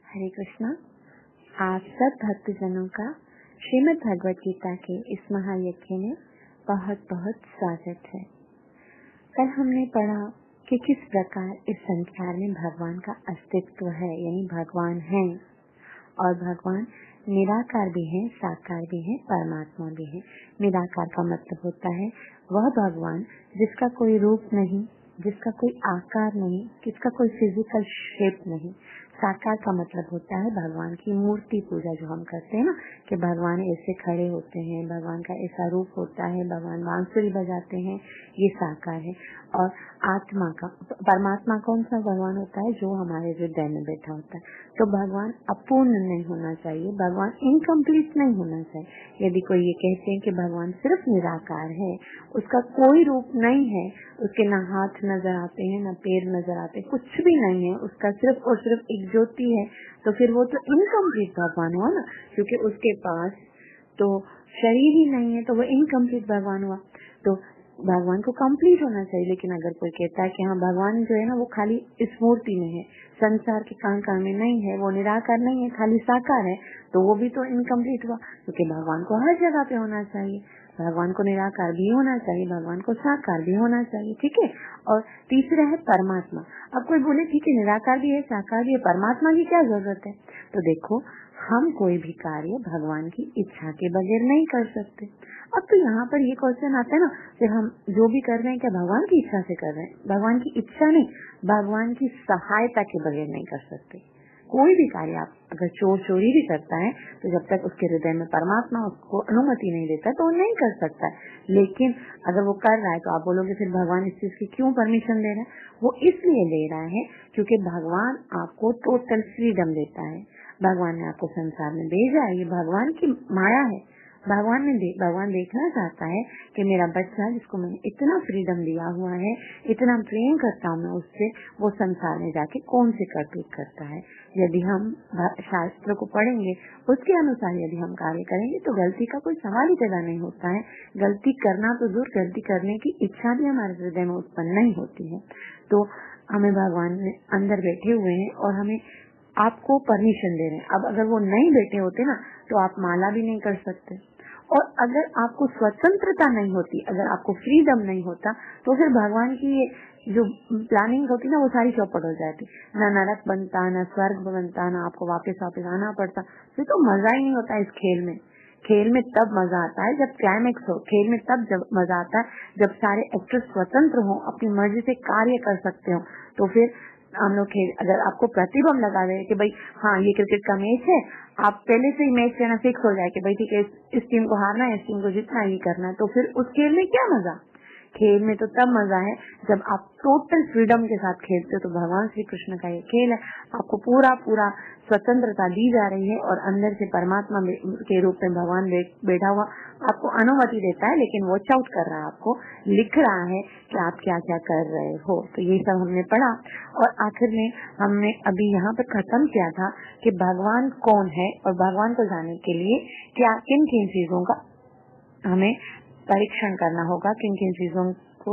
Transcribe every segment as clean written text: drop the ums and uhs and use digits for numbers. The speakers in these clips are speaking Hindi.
हरे कृष्णा। आप सब भक्तजनों का श्रीमद् भगवद गीता के इस महायज्ञ में बहुत बहुत स्वागत है। कल हमने पढ़ा कि किस प्रकार इस संसार में भगवान का अस्तित्व है, यानी भगवान है और भगवान निराकार भी है, साकार भी है, परमात्मा भी है। निराकार का मतलब होता है वह भगवान जिसका कोई रूप नहीं, जिसका कोई आकार नहीं, जिसका कोई फिजिकल शेप नहीं। साकार का मतलब होता है भगवान की मूर्ति पूजा जो हम करते हैं ना, कि भगवान ऐसे खड़े होते हैं, भगवान का ऐसा रूप होता है, भगवान बांसुरी बजाते हैं, ये साकार है। और आत्मा का, परमात्मा कौन सा भगवान होता है? जो हमारे हृदय में बैठा होता है। तो भगवान अपूर्ण नहीं होना चाहिए, भगवान इनकम्प्लीट नहीं होना चाहिए। यदि कोई ये कहते हैं कि भगवान सिर्फ निराकार है, उसका कोई रूप नहीं है, उसके न हाथ नजर आते हैं, न पैर नजर आते, कुछ भी नहीं है, उसका सिर्फ और सिर्फ एक ज्योति है, तो फिर वो तो इनकम्प्लीट भगवान हुआ ना, क्योंकि उसके पास तो शरीर ही नहीं है, तो वो इनकम्प्लीट भगवान हुआ। तो भगवान को कंप्लीट होना चाहिए। लेकिन अगर कोई कहता है कि हाँ भगवान जो है ना वो खाली इस मूर्ति में है, संसार के कान में नहीं है, वो निराकार नहीं है, खाली साकार है, तो वो भी तो इनकम्प्लीट हुआ। क्योंकि भगवान को हर जगह पे होना चाहिए, भगवान को निराकार भी होना चाहिए, भगवान को साकार भी होना चाहिए, ठीक है। और तीसरा है परमात्मा। अब कोई बोले ठीक है निराकार भी है, साकार भी है, परमात्मा की क्या जरूरत है? तो देखो, हम कोई भी कार्य भगवान की इच्छा के बगैर नहीं कर सकते। अब तो यहाँ पर ये क्वेश्चन आता है ना कि हम जो भी कर रहे हैं क्या भगवान की इच्छा से कर रहे हैं? भगवान की इच्छा नहीं, भगवान की सहायता के बगैर नहीं कर सकते। कोई भी कार्य आप अगर चोरी भी करता है तो जब तक उसके हृदय में परमात्मा उसको अनुमति नहीं देता तो वो नहीं कर सकता है। लेकिन अगर वो कर रहा है तो आप बोलोगे फिर भगवान इस चीज की क्यों परमिशन दे रहा है? वो इसलिए ले रहा है क्योंकि भगवान आपको टोटल फ्रीडम देता है। भगवान ने आपको संसार में भेजा है, ये भगवान की माया है। भगवान देखना चाहता है कि मेरा बच्चा जिसको मैंने इतना फ्रीडम दिया हुआ है, इतना प्रेम करता हूँ मैं उससे, वो संसार में जाके कौन से करतूत करता है। यदि हम शास्त्र को पढ़ेंगे, उसके अनुसार यदि हम कार्य करेंगे तो गलती का कोई सवाल ही पैदा नहीं होता है। गलती करना तो दूर, गलती करने की इच्छा भी हमारे हृदय में उत्पन्न नहीं होती है। तो हमें भगवान अंदर बैठे हुए हैं और हमें आपको परमिशन दे रहे हैं। अब अगर वो नहीं बैठे होते ना तो आप माला भी नहीं कर सकते। और अगर आपको स्वतंत्रता नहीं होती, अगर आपको फ्रीडम नहीं होता, तो फिर भगवान की जो प्लानिंग होती ना वो सारी चौपट हो जाती। ना नरक बनता, ना स्वर्ग बनता, ना आपको वापस आना पड़ता। फिर तो मजा ही नहीं होता इस खेल में। खेल में तब मजा आता है जब क्लाइमेक्स हो। खेल में तब जब मजा आता है जब सारे एक्टर्स स्वतंत्र हो, अपनी मर्जी से कार्य कर सकते हो। तो फिर हम लोग खेल, अगर आपको प्रतिबंध लगा दे कि भाई हाँ ये क्रिकेट का मैच है, आप पहले से ही मैच लेना फिक्स हो जाए कि भाई ठीक है इस टीम को हारना है, इस टीम को जीतना ही करना है, तो फिर उस खेल में क्या मजा? खेल में तो तब मजा है जब आप टोटल फ्रीडम के साथ खेलते हो। तो भगवान श्री कृष्ण का ये खेल है, आपको पूरा स्वतंत्रता दी जा रही है और अंदर से परमात्मा के रूप में भगवान बैठा हुआ आपको अनुमति देता है, लेकिन वॉच आउट कर रहा है, आपको लिख रहा है कि आप क्या क्या कर रहे हो। तो ये सब हमने पढ़ा और आखिर में हमने अभी यहाँ पर खत्म किया था कि भगवान कौन है और भगवान को जानने के लिए क्या किन किन चीजों का हमें परीक्षण करना होगा, किन किन चीजों को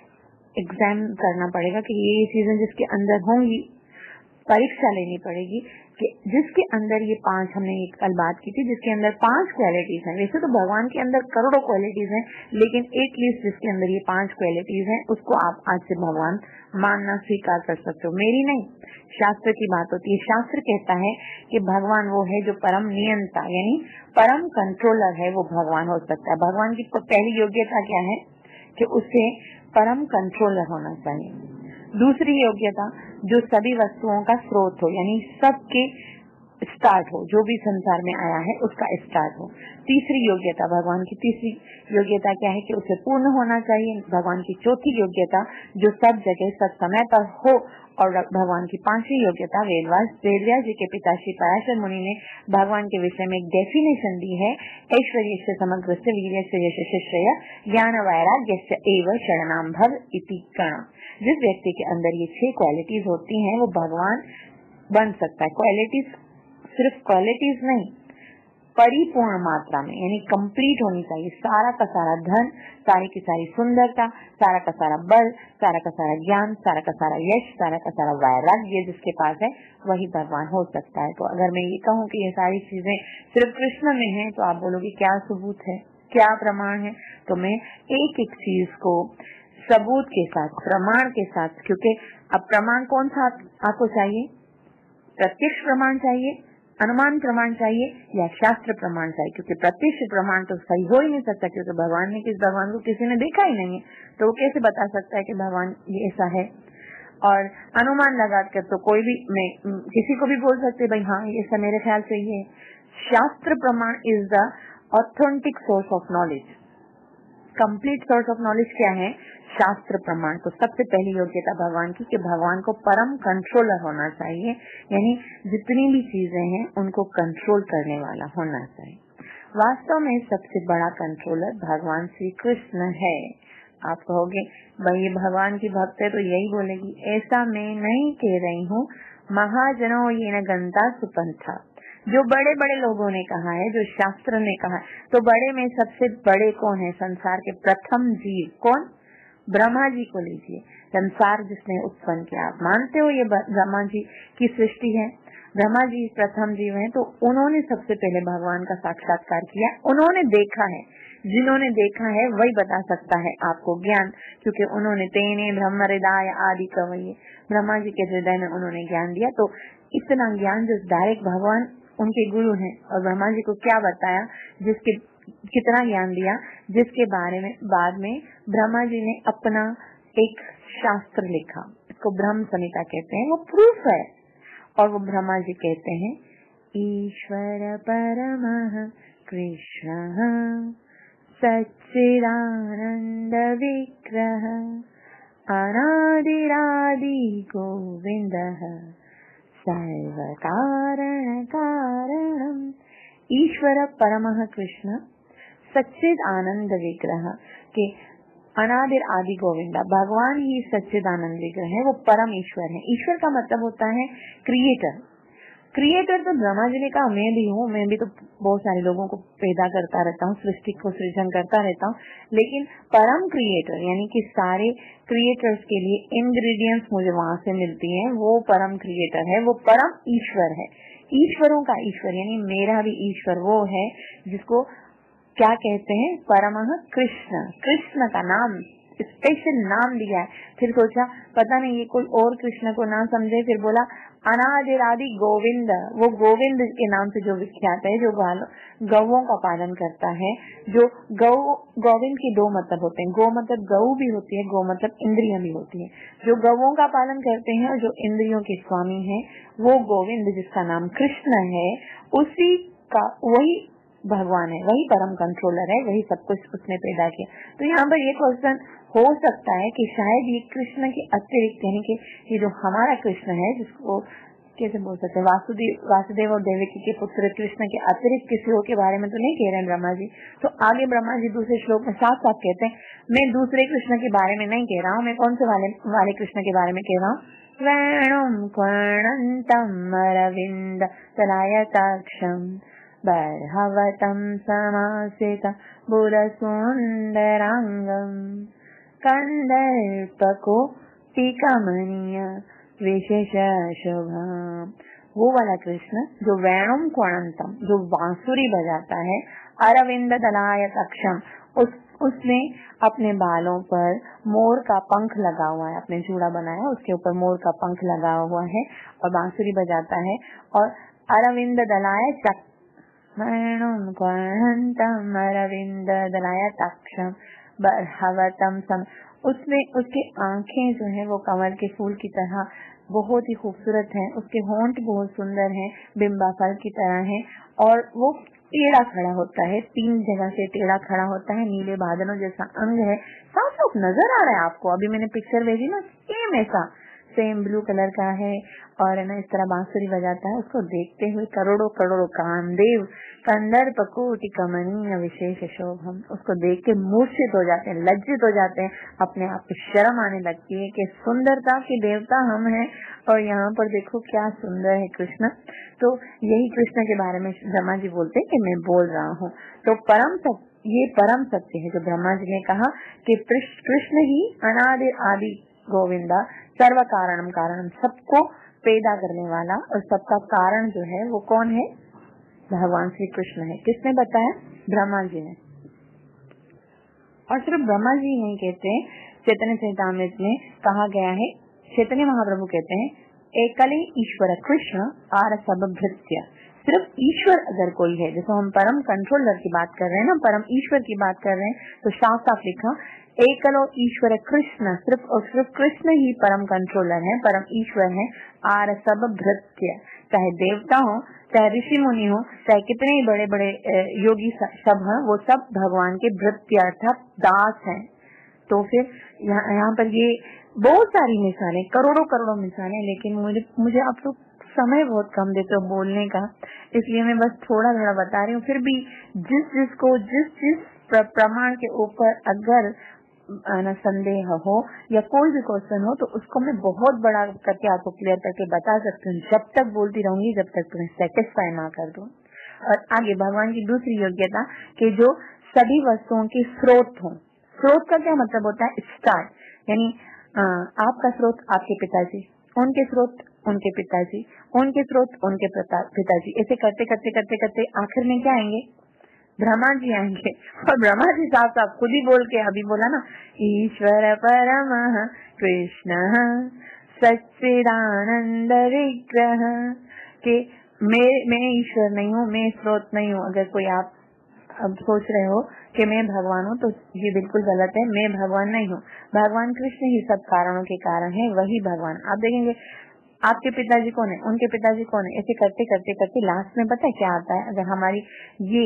एग्जाम करना पड़ेगा कि ये चीजें जिसके अंदर होंगी, परीक्षा लेनी पड़ेगी कि जिसके अंदर ये 5, हमने कल बात की थी, जिसके अंदर 5 क्वालिटीज हैं। वैसे तो भगवान के अंदर करोड़ों क्वालिटीज हैं, लेकिन एक लिस्ट जिसके अंदर ये 5 क्वालिटीज हैं उसको आप आज से भगवान मानना स्वीकार कर सकते हो। मेरी नहीं, शास्त्र की बात होती है। शास्त्र कहता है कि भगवान वो है जो परम नियंता यानी परम कंट्रोलर है, वो भगवान हो सकता है। भगवान की पहली योग्यता क्या है कि उसे परम कंट्रोलर होना चाहिए। दूसरी योग्यता जो सभी वस्तुओं का स्रोत हो, यानी सबके स्टार्ट हो, जो भी संसार में आया है उसका स्टार्ट हो। तीसरी योग्यता, भगवान की तीसरी योग्यता क्या है कि उसे पूर्ण होना चाहिए। भगवान की चौथी योग्यता जो सब जगह सब समय पर हो। और भगवान की 5वीं योग्यता, वेदव्यास जी के पिता श्री पराशर मुनि ने भगवान के विषय में एक डेफिनेशन दी है, ऐश्वर्य से समग्र से वीर्य से यशस्श्रेय ज्ञान वैराग्य से एव शरणाम भव इति गण। जिस व्यक्ति के अंदर ये 6 क्वालिटीज होती हैं वो भगवान बन सकता है। क्वालिटीज सिर्फ क्वालिटीज नहीं, परिपूर्ण मात्रा में, यानी कंप्लीट होनी चाहिए। सारा का सारा धन, सारी की सारी सुंदरता, सारा का सारा बल, सारा का सारा ज्ञान, सारा का सारा यश, सारा का सारा वैराग्य जिसके पास है वही भगवान हो सकता है। तो अगर मैं ये कहूँ कि ये सारी चीजें सिर्फ कृष्ण में है, तो आप बोलोगे क्या सबूत है, क्या प्रमाण है? तो मैं एक एक चीज को सबूत के साथ, प्रमाण के साथ, क्योंकि अब प्रमाण कौन सा आपको चाहिए? प्रत्यक्ष प्रमाण चाहिए, अनुमान प्रमाण चाहिए, या शास्त्र प्रमाण चाहिए? क्योंकि प्रत्यक्ष प्रमाण तो सही हो ही नहीं सकता, क्योंकि भगवान को किसी ने देखा ही नहीं है, तो वो कैसे बता सकता है कि भगवान ये ऐसा है? और अनुमान लगाकर तो कोई भी, मैं किसी को भी बोल सकते भाई हाँ ऐसा मेरे ख्याल से ये। Shastra pramana is the authentic source of knowledge. Complete source of knowledge क्या है? शास्त्र प्रमाण। तो सबसे पहली योग्यता भगवान की कि भगवान को परम कंट्रोलर होना चाहिए, यानी जितनी भी चीजें हैं उनको कंट्रोल करने वाला होना चाहिए। वास्तव में सबसे बड़ा कंट्रोलर भगवान श्री कृष्ण है। आप कहोगे भाई ये भगवान की भक्त है तो यही बोलेगी, ऐसा मैं नहीं कह रही हूँ। महाजनों ये न गंता सुपंथा, जो बड़े बड़े लोगों ने कहा है, जो शास्त्र ने कहा है, तो बड़े में सबसे बड़े कौन है? संसार के प्रथम जीव कौन? ब्रह्मा जी को लीजिए। संसार जिसने उत्पन्न किया, आप मानते हो ये ब्रह्मा जी की सृष्टि है? ब्रह्मा जी प्रथम जीव हैं, तो उन्होंने सबसे पहले भगवान का साक्षात्कार किया, उन्होंने देखा है। जिन्होंने देखा है वही बता सकता है आपको ज्ञान, क्योंकि उन्होंने तेने ब्रह्म हृदय आदि कवये, ब्रह्मा जी के हृदय में उन्होंने ज्ञान दिया। तो इतना ज्ञान जो डायरेक्ट भगवान उनके गुरु हैं, और ब्रह्मा जी को क्या बताया, जिसके कितना ज्ञान दिया, जिसके बारे में बाद में ब्रह्मा जी ने अपना एक शास्त्र लिखा, इसको ब्रह्म संहिता कहते हैं, वो प्रूफ है। और वो ब्रह्मा जी कहते हैं ईश्वर परमः कृष्णः सच्चिदानंद विग्रह अनादिरादि गोविंदः सर्व कारण कारणम। ईश्वर परमः कृष्ण सच्चिद आनंद विग्रह के अनादिर आदि गोविंदा, भगवान ही सच्चिद आनंद विग्रह है, वो परम ईश्वर है। ईश्वर का मतलब होता है क्रिएटर। क्रिएटर तो ब्रह्मा जी ने कहा मैं भी हूँ, मैं भी तो बहुत सारे लोगों को पैदा करता रहता हूँ, सृष्टि को सृजन करता रहता हूँ, लेकिन परम क्रिएटर यानी कि सारे क्रिएटर्स के लिए इंग्रेडिएंट्स मुझे वहां से मिलती हैं, वो परम क्रिएटर है, वो परम ईश्वर है। ईश्वरों का ईश्वर यानी मेरा भी ईश्वर वो है जिसको क्या कहते हैं? परमः कृष्ण। कृष्ण का नाम, स्पेशल नाम दिया है। फिर सोचा पता नहीं ये कोई और कृष्ण को ना समझे, फिर बोला अनादिरादि गोविंद, वो गोविंद के नाम से जो विख्यात है, जो गौओं का पालन करता है। जो गोविंद के दो मतलब होते हैं, गौ मतलब गौ भी होती है, गौ मतलब इंद्रियां भी होती है। जो गौओं का पालन करते हैं और जो इंद्रियों के स्वामी है वो गोविंद, जिसका नाम कृष्ण है, उसी का वही भगवान है, वही परम कंट्रोलर है, वही सब कुछ उसने पैदा किया। तो यहाँ पर ये क्वेश्चन हो सकता है कि शायद ये कृष्ण के अतिरिक्त, यानी कि ये जो हमारा कृष्ण है, जिसको कैसे बोल सकते हैं, वासुदेव और देवकी के पुत्र कृष्ण के अतिरिक्त किसी और के बारे में तो नहीं कह रहे हैं ब्रह्मा जी। तो आगे ब्रह्मा जी दूसरे श्लोक में साफ साफ कहते हैं मैं दूसरे कृष्ण के बारे में नहीं कह रहा हूँ, मैं कौन से वाले कृष्ण के बारे में कह रहा हूँ? वेणुम कर्णंतम अरविंद तलायताक्षम बर्हवतम समासित बुरसुंदरांगम कंदर्पको टीकामणिय विशेष शुभम। वो वाला कृष्ण जो वेणुम क्वणंतम, जो बांसुरी बजाता है, अरविंद दलायत अक्षम, उसने अपने बालों पर मोर का पंख लगा हुआ है, अपने जूड़ा बनाया उसके ऊपर मोर का पंख लगा हुआ है और बांसुरी बजाता है। और अरविंद दलायत वेणुम क्वणंतम अरविंद दलायत अक्षम बर्हवतम सम, उसमें उसकी आंखें जो है वो कमल के फूल की तरह बहुत ही खूबसूरत हैं, उसके होंठ बहुत सुंदर हैं, बिंबा फल की तरह हैं, और वो टेढ़ा खड़ा होता है, 3 जगह से टेढ़ा खड़ा होता है, नीले बादलों जैसा अंग है, साफ साफ नजर आ रहा है आपको। अभी मैंने पिक्चर भेजी ना, सेम ऐसा सेम ब्लू कलर का है और है ना इस तरह बांसुरी बजाता है, उसको देखते हुए करोड़ों करोड़ों कामदेव कंदर्प कोटि कमनीय विशेष शोभम, उसको देख के मूर्छित हो जाते हैं, लज्जित हो जाते हैं, अपने आप को शर्म आने लगती है कि सुंदरता के देवता हम हैं और यहाँ पर देखो क्या सुंदर है कृष्ण। तो यही कृष्ण के बारे में ब्रह्मा जी बोलते हैं कि मैं बोल रहा हूँ। तो ये परम सत्य है जो ब्रह्मा जी ने कहा कि कृष्ण ही अनादि आदि गोविंदा सर्व कारणम कारणम, सबको पैदा करने वाला और सबका कारण जो है वो कौन है? भगवान श्री कृष्ण है। किसने बताया? ब्रह्मा जी ने। और सिर्फ ब्रह्मा जी नहीं कहते, चैतन्य चरितामृत में कहा गया है, चैतन्य महाप्रभु कहते हैं एकले ईश्वर कृष्ण आर सब भृत्य। सिर्फ ईश्वर अगर कोई है, जैसे हम परम कंट्रोलर की बात कर रहे हैं ना, परम ईश्वर की बात कर रहे हैं, तो साफ साफ लिखा एकलो ईश्वर कृष्ण, सिर्फ और सिर्फ कृष्ण ही परम कंट्रोलर है, परम ईश्वर है। आर सब भृत्य, चाहे देवता हो, चाहे ऋषि मुनि हो, चाहे कितने बड़े बड़े योगी सब हैं, वो सब भगवान के भृत्य अर्थात दास हैं। तो फिर यहाँ पर ये बहुत सारी मिसालें, करोड़ों करोड़ों मिसालें, लेकिन मुझे आप लोग समय बहुत कम देते हो बोलने का, इसलिए मैं बस थोड़ा थोड़ा बता रही हूँ। फिर भी जिस प्रमाण के ऊपर अगर संदेह हो या कोई भी क्वेश्चन हो तो उसको मैं बहुत बड़ा करके आपको क्लियर करके बता सकती हूँ, जब तक बोलती रहूंगी जब तक तुम्हें सेटिस्फाई ना कर दूं। और आगे भगवान की दूसरी योग्यता कि जो सभी वस्तुओं के स्रोत हो। स्रोत का क्या मतलब होता है? स्टार्ट, यानी आपका स्रोत आपके पिताजी, उनके स्रोत उनके पिताजी, उनके स्रोत उनके पिताजी, ऐसे करते करते करते करते आखिर में क्या आएंगे? ब्रह्मा जी आएंगे। और ब्रह्मा जी साफ साफ खुद ही बोल के अभी बोला ना, ईश्वर परमः कृष्ण सच्चिदानंद विग्रह, कि मैं ईश्वर नहीं हूँ, मैं स्रोत नहीं हूँ। अगर कोई आप अब सोच रहे हो कि मैं भगवान हूँ तो ये बिल्कुल गलत है, मैं भगवान नहीं हूँ। भगवान कृष्ण ही सब कारणों के कारण है, वही भगवान। आप देखेंगे आपके पिताजी कौन है, उनके पिताजी कौन है, ऐसे करते करते करते लास्ट में पता है क्या आता है? अगर हमारी ये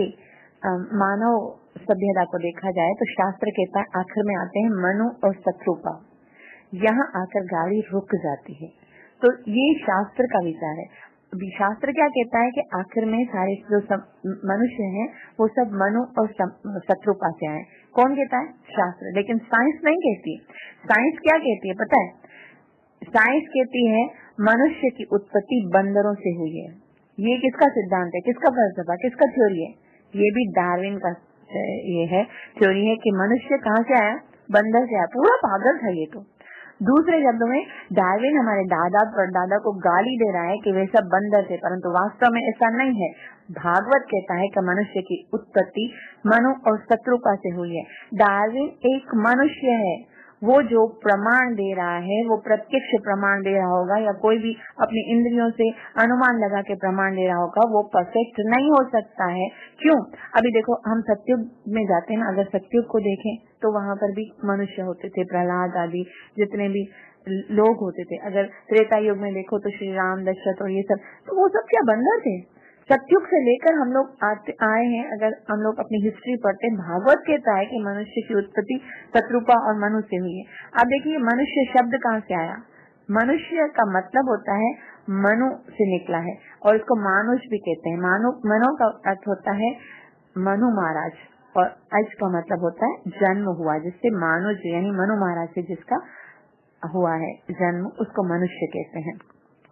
मानव सभ्यता को देखा जाए तो शास्त्र कहता है आखिर में आते हैं मनु और शत्रुपा, यहाँ आकर गाड़ी रुक जाती है। तो ये शास्त्र का विचार है। शास्त्र क्या कहता है कि आखिर में सारे जो सब मनुष्य हैं वो सब मनु और शत्रुपा से आए। कौन कहता है? शास्त्र। लेकिन साइंस नहीं कहती। साइंस क्या कहती है पता है? साइंस कहती है मनुष्य की उत्पत्ति बंदरों से हुई है। ये किसका सिद्धांत है, किसका फलसफा, किसका थ्योरी है? ये भी डार्विन का ये है, थ्योरी है कि मनुष्य कहाँ से आया? बंदर से आया। पूरा पागल था ये तो। दूसरे शब्दों में डार्विन हमारे दादा परदादा को गाली दे रहा है कि वे सब बंदर थे, परंतु वास्तव में ऐसा नहीं है। भागवत कहता है कि मनुष्य की उत्पत्ति मनु और शत्रुपा से हुई है। डार्विन एक मनुष्य है, वो जो प्रमाण दे रहा है वो प्रत्यक्ष प्रमाण दे रहा होगा या कोई भी अपनी इंद्रियों से अनुमान लगा के प्रमाण दे रहा होगा, वो परफेक्ट नहीं हो सकता है। क्यों? अभी देखो हम सत्युग में जाते हैं ना, अगर सत्युग को देखें तो वहाँ पर भी मनुष्य होते थे, प्रहलाद आदि जितने भी लोग होते थे। अगर त्रेता युग में देखो तो श्री राम, दशरथ और ये सब, तो वो सब क्या बंदर थे? सत्युग से लेकर हम लोग आए हैं। अगर हम लोग अपनी हिस्ट्री पढ़ते हैं, भागवत कहता है कि मनुष्य की उत्पत्ति शत्रुपा और मनु से हुई है। अब देखिए मनुष्य शब्द कहाँ से आया? मनुष्य का मतलब होता है मनु से निकला है, और इसको मानुष भी कहते हैं। मनु का अर्थ होता है मनु महाराज, और अज का मतलब होता है जन्म हुआ, जिससे मानुष यानी मनु महाराज से जिसका हुआ है जन्म, उसको मनुष्य कहते हैं।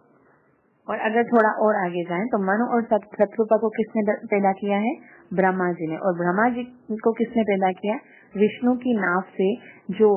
और अगर थोड़ा और आगे जाएं तो मनु और शत्रुपा को किसने पैदा किया है? ब्रह्मा जी ने। और ब्रह्मा जी को किसने पैदा किया? विष्णु की नाव से जो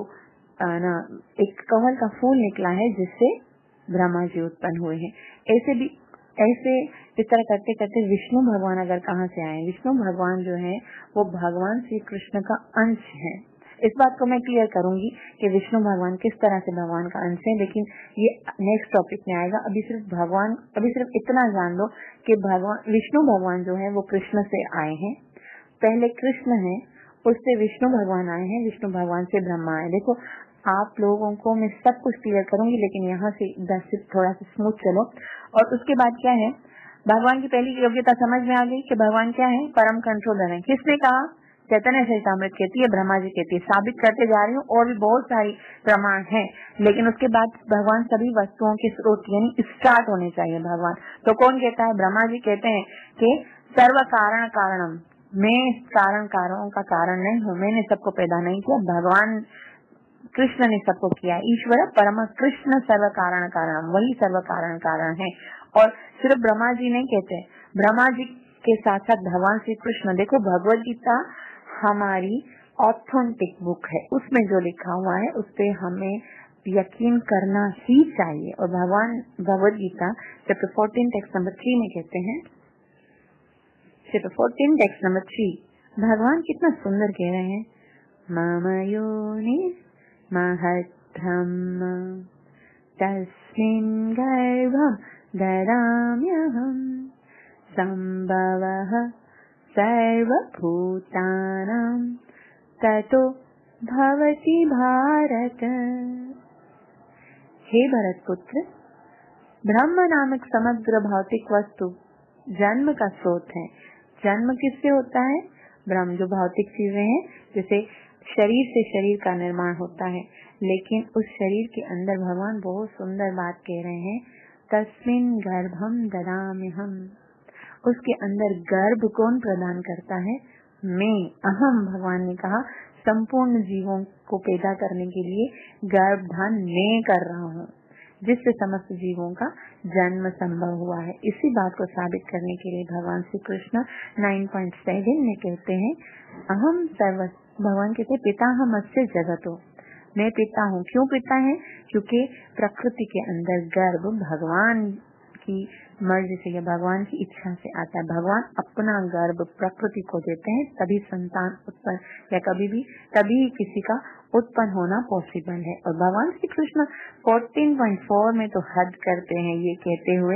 एक कमल का फूल निकला है, जिससे ब्रह्मा जी उत्पन्न हुए हैं। ऐसे इस तरह करते करते विष्णु भगवान अगर कहाँ से आए? विष्णु भगवान जो है वो भगवान श्री कृष्ण का अंश है। इस बात को मैं क्लियर करूंगी कि विष्णु भगवान किस तरह से भगवान का अंश है, लेकिन ये नेक्स्ट टॉपिक में आएगा। अभी सिर्फ इतना जान लो कि विष्णु भगवान जो है वो कृष्ण से आए हैं। पहले कृष्ण है, उससे विष्णु भगवान आए हैं, विष्णु भगवान से ब्रह्मा आए। देखो आप लोगों को मैं सब कुछ क्लियर करूंगी, लेकिन यहाँ से थोड़ा सा स्मूथ चलो। और उसके बाद क्या है? भगवान की पहली योग्यता समझ में आ गई कि भगवान क्या है? परम कंट्रोलर है। किसने कहा? चैतन्य चरितामृत कहती है, ब्रह्मा जी कहती है। साबित करते जा रही हूँ, और भी बहुत सारी प्रमाण हैं, लेकिन उसके बाद भगवान सभी वस्तुओं के स्रोत यानी स्टार्ट होने चाहिए भगवान। तो कौन कहता है? ब्रह्मा जी कहते हैं कि सर्व कारण कारणम, मैं कारण कारणों का कारण नहीं हूँ, मैंने सबको पैदा नहीं किया, भगवान कृष्ण ने सबको किया। ईश्वर परम कृष्ण सर्व कारण कारणम, वही सर्व कारण कारण है। और सिर्फ ब्रह्मा जी नहीं कहते, ब्रह्मा जी के साथ साथ भगवान श्री कृष्ण। देखो भगवद गीता हमारी ऑथेंटिक बुक है, उसमें जो लिखा हुआ है उस पे हमें यकीन करना ही चाहिए। और भगवान Bhagavad Gita chapter 14 text number 3 में कहते हैं, चैप्टर 14 टेक्स्ट नंबर 3, भगवान कितना सुंदर कह रहे हैं, मम योनि महद्ब्रह्म तस्मिन् गर्भं ददाम्यहम् संभवः सर्वभूतानां ततो भवति भारत। हे भरत पुत्र, ब्रह्म नामक समग्र भौतिक वस्तु जन्म का स्रोत है। जन्म किससे होता है? ब्रह्म, जो भौतिक चीजें हैं, जैसे शरीर से शरीर का निर्माण होता है, लेकिन उस शरीर के अंदर भगवान बहुत सुंदर बात कह रहे हैं, तस्मिन् गर्भं ददाम्यहम्, उसके अंदर गर्भ कौन प्रदान करता है? मैं, अहम। भगवान ने कहा संपूर्ण जीवों को पैदा करने के लिए गर्भधान मैं कर रहा हूँ, जिससे समस्त जीवों का जन्म संभव हुआ है। इसी बात को साबित करने के लिए भगवान श्री कृष्ण 9.7 में कहते हैं, अहम सर्व, भगवान कहते पिता हम अस्य जगतो, मैं पिता हूँ। क्यों पिता है? क्योंकि प्रकृति के अंदर गर्भ भगवान की मर्जी से या भगवान की इच्छा से आता है। भगवान अपना गर्भ प्रकृति को देते हैं, तभी संतान उत्पन्न या तभी किसी का उत्पन्न होना पॉसिबल है। और भगवान श्री कृष्ण 14.4 में तो हद करते हैं ये कहते हुए,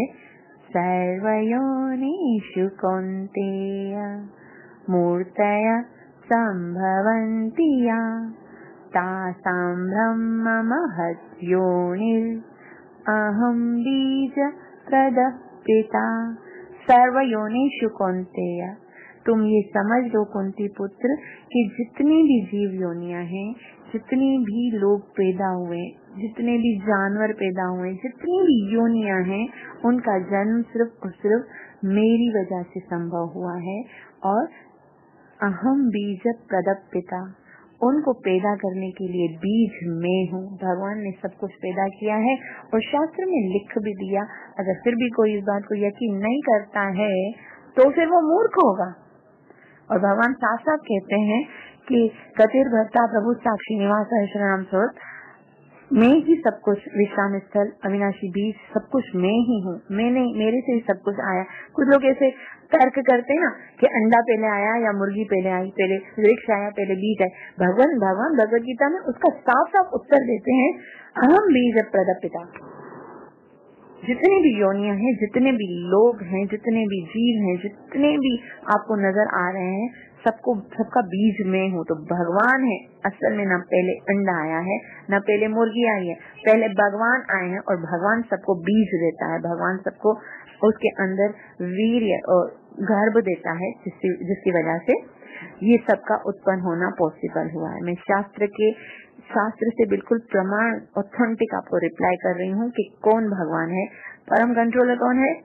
सर्वयोनिषु कौन्तेय मूर्तया संभवन्ति या तासां ब्रह्म महत् योनिर् अहं बीज प्रदः पिता। सर्वयोनिषु कौन्तेय, तुम ये समझ लो कुंती पुत्र कि जितनी भी जीव योनियां हैं, जितनी भी लोग पैदा हुए, जितने भी जानवर पैदा हुए, जितनी भी योनियां हैं, उनका जन्म सिर्फ और सिर्फ मेरी वजह से संभव हुआ है। और अहम बीज प्रदः पिता, उनको पैदा करने के लिए बीज मैं हूँ। भगवान ने सब कुछ पैदा किया है और शास्त्र में लिख भी दिया। अगर फिर भी कोई इस बात को यकीन नहीं करता है तो फिर वो मूर्ख होगा। और भगवान साफ साफ कहते हैं कि कतिर भक्ता प्रभु साक्षी निवास शरणम स्रोत, मैं ही सब कुछ, विश्राम स्थल, अविनाशी बीज, सब कुछ मैं ही हूँ। मैंने, मेरे से ही सब कुछ आया। कुछ लोग ऐसे तर्क करते हैं ना कि अंडा पहले आया या मुर्गी पहले आई, पहले वृक्ष आया, पहले बीज आया। भगवान भगवद गीता में उसका साफ साफ उत्तर देते हैं, अहम बीज प्रदः पिता। जितने भी योनियां हैं, जितने भी लोग हैं, जितने भी जीव हैं, जितने भी आपको नजर आ रहे हैं, सबका बीज मैं हूँ। तो भगवान है असल में, न पहले अंडा आया है, न पहले मुर्गी आई है, पहले भगवान आए हैं और भगवान सबको बीज देता है। भगवान सबको उसके अंदर वीर्य और गर्भ देता है, जिसकी वजह से ये सबका उत्पन्न होना पॉसिबल हुआ है। मैं शास्त्र से बिल्कुल प्रमाण ऑथेंटिक आपको रिप्लाई कर रही हूँ कि कौन भगवान है। परम कंट्रोलर कौन है?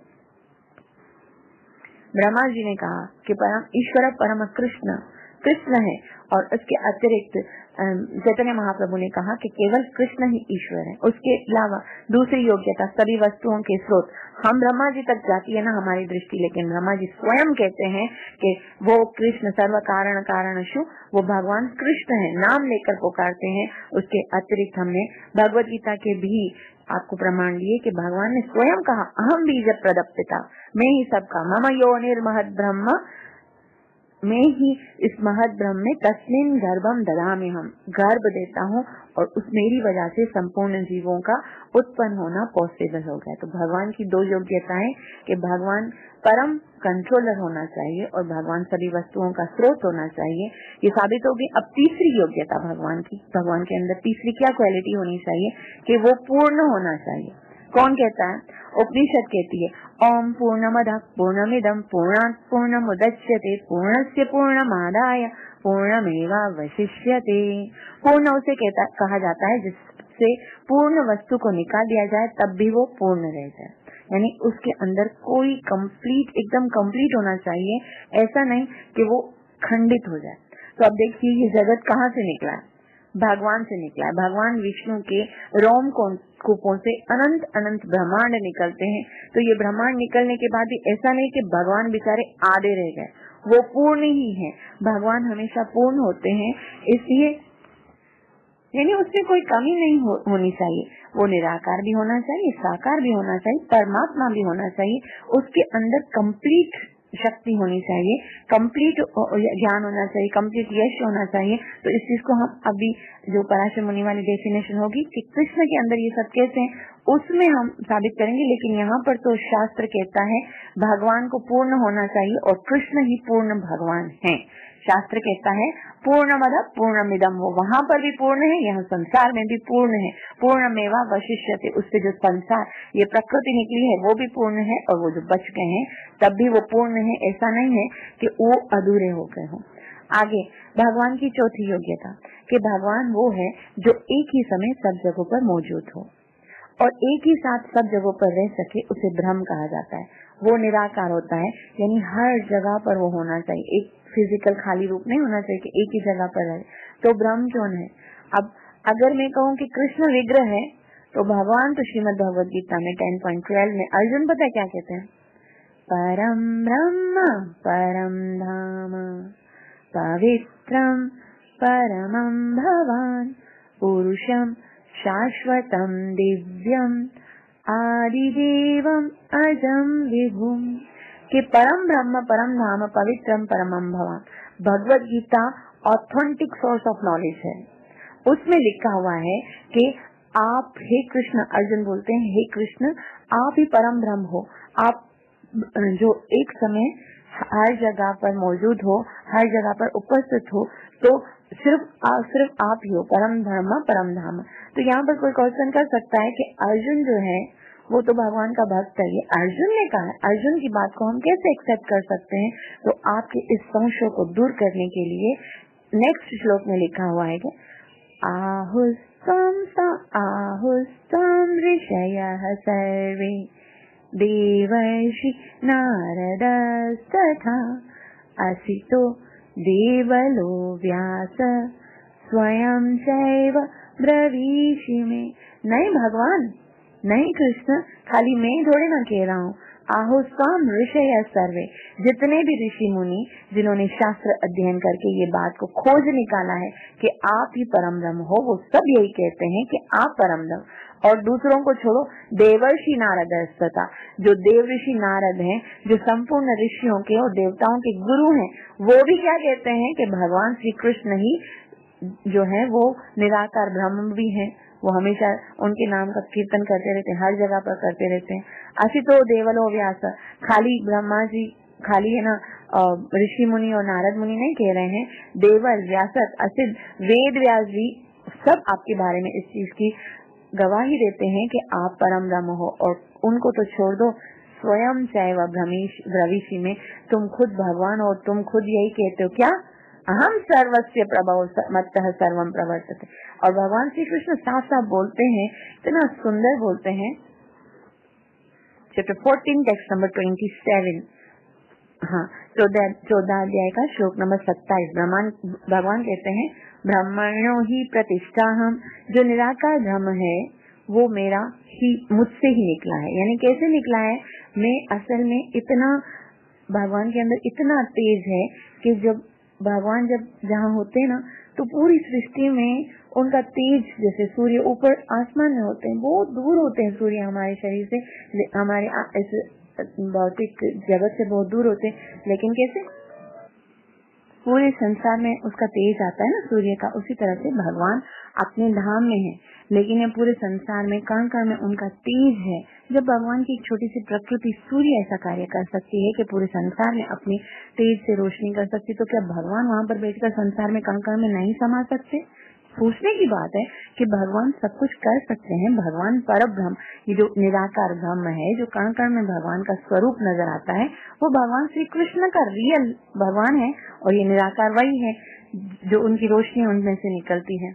ब्रह्मा जी ने कहा कि परम ईश्वर परम कृष्ण है, और उसके अतिरिक्त चैतन्य महाप्रभु ने कहा कि केवल कृष्ण ही ईश्वर है, उसके अलावा दूसरी योग्यता सभी वस्तुओं के स्रोत। हम ब्रह्मा जी तक जाती है ना हमारी दृष्टि, लेकिन ब्रह्मा जी स्वयं कहते हैं कि वो कृष्ण सर्व कारण कारणशु, वो भगवान कृष्ण है, नाम लेकर पुकारते हैं। उसके अतिरिक्त हमने भगवद गीता के भी आपको प्रमाण लिए कि भगवान ने स्वयं कहा, अहम बीज प्रदः पिता, मैं ही सबका, मम योनिर् महद् ब्रह्म, मैं ही इस महद ब्रह्म में तस्मिन् गर्भम ददाम्यहम्, गर्भ देता हूँ, और उस मेरी वजह से संपूर्ण जीवों का उत्पन्न होना पॉसिबल हो गया। तो भगवान की दो योग्यताएं कि भगवान परम कंट्रोलर होना चाहिए और भगवान सभी वस्तुओं का स्रोत होना चाहिए, ये साबित होगी। अब तीसरी योग्यता भगवान की, भगवान के अंदर तीसरी क्या क्वालिटी होनी चाहिए कि वो पूर्ण होना चाहिए। कौन कहता है? उपनिषद कहती है, ओम पूर्णमदः पूर्णमिदं पूर्णात् पूर्णमुदच्यते पूर्णस्य पूर्णमादाय पूर्णमेवावशिष्यते। पूर्ण उसे कहा जाता है जिससे पूर्ण वस्तु को निकाल दिया जाए तब भी वो पूर्ण रह जाए, यानी उसके अंदर कोई कंप्लीट, एकदम कंप्लीट होना चाहिए, ऐसा नहीं कि वो खंडित हो जाए। तो अब देखिए ये जगत कहाँ से निकला है? भगवान से निकला है। भगवान विष्णु के रोम कूपों से अनंत अनंत ब्रह्मांड निकलते हैं। तो ये ब्रह्मांड निकलने के बाद भी ऐसा नहीं कि भगवान बेचारे आधे रह गए, वो पूर्ण ही है। भगवान हमेशा पूर्ण होते हैं, इसलिए यानी उसमें कोई कमी नहीं होनी चाहिए। वो निराकार भी होना चाहिए, साकार भी होना चाहिए, परमात्मा भी होना चाहिए। उसके अंदर कंप्लीट शक्ति होनी चाहिए, कंप्लीट ज्ञान होना चाहिए, कंप्लीट यश होना चाहिए। तो इस चीज को हम अभी जो पराशर मुनि वाली डेफिनेशन होगी कि कृष्ण के अंदर ये सब कैसे हैं, उसमें हम साबित करेंगे। लेकिन यहाँ पर तो शास्त्र कहता है भगवान को पूर्ण होना चाहिए और कृष्ण ही पूर्ण भगवान है। शास्त्र कहता है पूर्णमद पूर्णमिदम, वो वहाँ पर भी पूर्ण है, यहाँ संसार में भी पूर्ण है। पूर्णमेवा वशिष्यते, उससे जो संसार ये प्रकृति निकली है वो भी पूर्ण है, और वो जो बच गए हैं तब भी वो पूर्ण है। ऐसा नहीं है कि वो अधूरे हो गए हों। आगे भगवान की चौथी योग्यता कि भगवान वो है जो एक ही समय सब जगहों पर मौजूद हो और एक ही साथ सब जगहों पर रह सके, उसे ब्रह्म कहा जाता है। वो निराकार होता है, यानी हर जगह पर वो होना चाहिए, एक फिजिकल खाली रूप नहीं होना चाहिए कि एक ही जगह पर रहे। तो ब्रह्म कौन है? अब अगर मैं कहूँ कि कृष्ण विग्रह है, तो भगवान तो श्रीमद् भगवद गीता में 10.12 में अर्जुन पता है क्या कहते हैं? परम ब्रह्म परम धाम पवित्रम परमं भवान पुरुषम शाश्वतम दिव्यम आदिदेवम अजम विभुम, कि परम ब्रह्म परम धाम पवित्रम परमं भवान। Bhagavad Gita authentic source of knowledge है। उसमें लिखा हुआ है कि आप, हे कृष्ण, अर्जुन बोलते हैं हे कृष्ण आप ही परम ब्रह्म हो, आप जो एक समय हर जगह पर मौजूद हो, हर जगह पर उपस्थित हो, तो सिर्फ आप ही हो, परम धर्म परम धाम। तो यहाँ पर कोई क्वेश्चन कर सकता है कि अर्जुन जो है वो तो भगवान का भक्त है, ये अर्जुन ने कहा है, अर्जुन की बात को हम कैसे एक्सेप्ट कर सकते हैं? तो आपके इस संशय को दूर करने के लिए नेक्स्ट श्लोक में लिखा हुआ है कि आहुस्तम ऋषयः सर्वे देवर्षि नारदस्तथा असितो देवलो व्यास स्वयं चैव ब्रवीषि मे। नहीं भगवान, नहीं कृष्ण, खाली मैं थोड़े ना कह रहा हूँ। आहुस्वाम ऋषय सर्वे, जितने भी ऋषि मुनि जिन्होंने शास्त्र अध्ययन करके ये बात को खोज निकाला है कि आप ही परम ब्रह्म हो, वो सब यही कहते हैं कि आप परम ब्रह्म। और दूसरों को छोड़ो, देवर्षि नारद स्तथा, जो देव ऋषि नारद हैं, जो संपूर्ण ऋषियों के और देवताओं के गुरु हैं, वो भी क्या कहते हैं कि भगवान श्री कृष्ण ही जो है वो निराकार ब्रह्म भी है। वो हमेशा उनके नाम का कीर्तन करते रहते हैं, हर जगह पर करते रहते हैं। असितो देवलो व्यास, खाली ब्रह्मा जी, खाली है ना ऋषि मुनि और नारद मुनि नहीं कह रहे हैं, देवल व्यासत असित वेद व्यास जी सब आपके बारे में इस चीज की गवाही देते हैं कि आप परम ब्रह्म हो। और उनको तो छोड़ दो, स्वयं चैव ब्रवीषि में, तुम खुद भगवान हो, तुम खुद यही कहते हो क्या, अहम सर्वस्य प्रभव मत्तः सर्वम प्रवर्तते। और भगवान श्री कृष्ण साफ साफ बोलते हैं, इतना सुंदर बोलते हैं, चैप्टर 14 टेक्स्ट नंबर 27, हाँ 14 अध्याय का श्लोक नंबर 27। भगवान कहते हैं ब्रह्मणो ही प्रतिष्ठा हम, जो निराकार ब्रह्म है वो मेरा ही, मुझसे ही निकला है। यानी कैसे निकला है? मैं असल में इतना, भगवान के अंदर इतना तेज है कि जब भगवान जहाँ होते हैं ना, तो पूरी सृष्टि में उनका तेज, जैसे सूर्य ऊपर आसमान में होते हैं, बहुत दूर होते हैं सूर्य हमारे शरीर से, हमारे भौतिक जगत से बहुत दूर होते हैं, लेकिन कैसे पूरे संसार में उसका तेज आता है ना सूर्य का, उसी तरह से भगवान अपने धाम में है, लेकिन ये पूरे संसार में कण कण में उनका तेज है। जब भगवान की एक छोटी सी प्रकृति सूर्य ऐसा कार्य कर सकती है कि पूरे संसार में अपनी तेज से रोशनी कर सकती, तो क्या भगवान वहाँ पर बैठकर संसार में कण कण में नहीं समा सकते? सोचने की बात है कि भगवान सब कुछ कर सकते हैं। भगवान पर ब्रह्म, ये जो निराकार ब्रह्म है, जो कण कण में भगवान का स्वरूप नजर आता है, वो भगवान श्री कृष्ण का रियल भगवान है। और ये निराकार वही है जो उनकी रोशनी उनमें से निकलती है।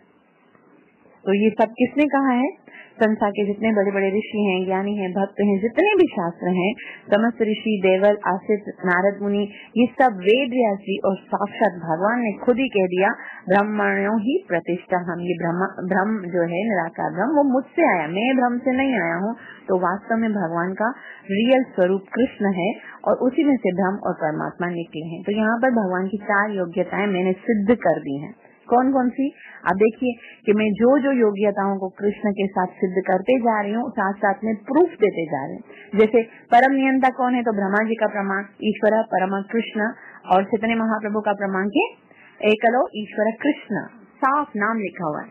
तो ये सब किसने कहा है? संसार के जितने बड़े बड़े ऋषि हैं, ज्ञानी हैं, भक्त हैं, जितने भी शास्त्र हैं, समस्त ऋषि, देवल, आसित, नारद मुनि, ये सब वेद व्यास जी और साक्षात भगवान ने खुद ही कह दिया, ब्रह्मण्यो ही प्रतिष्ठा हम। ये ब्रह्म जो है निराकार ब्रह्म, वो मुझसे आया, मैं ब्रह्म से नहीं आया हूँ। तो वास्तव में भगवान का रियल स्वरूप कृष्ण है और उसी में से ब्रह्म और परमात्मा निकले हैं। तो यहाँ पर भगवान की 4 योग्यताएं मैंने सिद्ध कर दी हैं। कौन कौन सी? आप देखिए कि मैं जो जो योग्यताओं को कृष्ण के साथ सिद्ध करते जा रही हूँ, साथ साथ में प्रूफ देते जा रहे हैं। जैसे परम नियंता कौन है? तो ब्रह्मा जी का प्रमाण, ईश्वर परम कृष्ण, और चैतन्य महाप्रभु का प्रमाण के एकलो ईश्वर कृष्ण, साफ नाम लिखा हुआ है।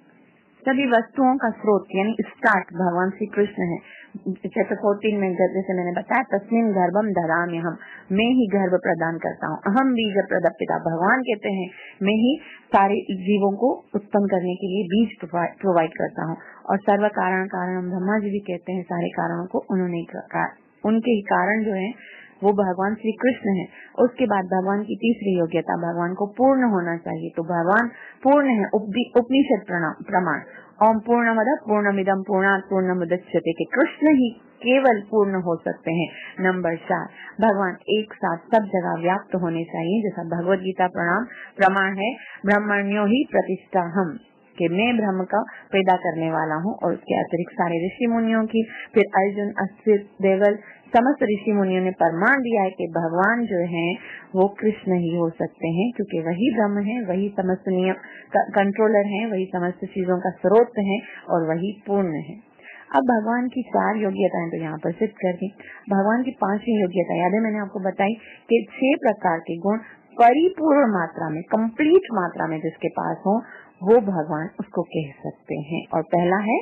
सभी वस्तुओं का स्रोत यानी स्टार्ट भगवान श्री कृष्ण है। चैप्टर 14 में जैसे मैंने बताया, तस्मिन् गर्भम धरामि हम, मैं ही गर्भ प्रदान करता हूँ। अहम बीज प्रदपिता, भगवान कहते हैं मैं ही सारे जीवों को उत्पन्न करने के लिए बीज प्रोवाइड करता हूँ। और सर्व कारण कारण, ब्रह्मा जी भी कहते हैं सारे कारणों को उन्होंने, उनके ही कारण जो है वो भगवान श्री कृष्ण है। उसके बाद भगवान की तीसरी योग्यता, भगवान को पूर्ण होना चाहिए। तो भगवान पूर्ण है। उपनिषद प्रमाण, ओम पूर्णमद पूर्णमिदं पूर्णात् पूर्णमुदच्यते, के कृष्ण ही केवल पूर्ण हो सकते हैं। नंबर 4, भगवान एक साथ सब जगह व्याप्त होने चाहिए, जैसा भगवद गीता प्रमाण है, ब्रह्मण्यो ही प्रतिष्ठा हम, कि मैं ब्रह्म का पैदा करने वाला हूँ। और उसके अतिरिक्त सारे ऋषि मुनियों की, फिर अर्जुन, असित, देवल, समस्त ऋषि मुनियों ने प्रमाण दिया है कि भगवान जो हैं वो कृष्ण ही हो सकते हैं, क्योंकि वही ब्रह्म है, वही समस्त नियम कंट्रोलर हैं, वही समस्त चीजों का स्रोत है और वही पूर्ण है। अब भगवान की 4 योग्यताएं तो यहाँ पर सिद्ध कर दी। भगवान की 5वीं योग्यता याद है, मैंने आपको बताई कि 6 प्रकार के गुण परिपूर्ण मात्रा में, कंप्लीट मात्रा में जिसके पास हो, वो भगवान उसको कह सकते हैं। और पहला है